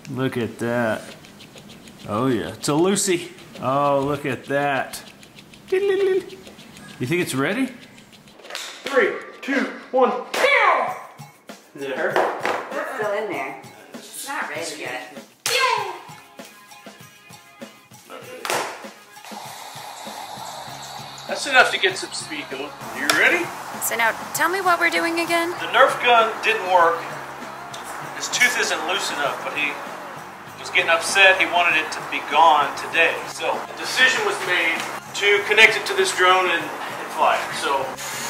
Look at that. Oh yeah, it's a Lucy. Oh, look at that. You think it's ready? 3, 2, 1. Did it hurt? It's still in there. It's not ready yet. That's enough to get some speed going. You ready? So now, tell me what we're doing again? The Nerf gun didn't work. His tooth isn't loose enough, but he was getting upset. He wanted it to be gone today. So a decision was made to connect it to this drone and fly it. So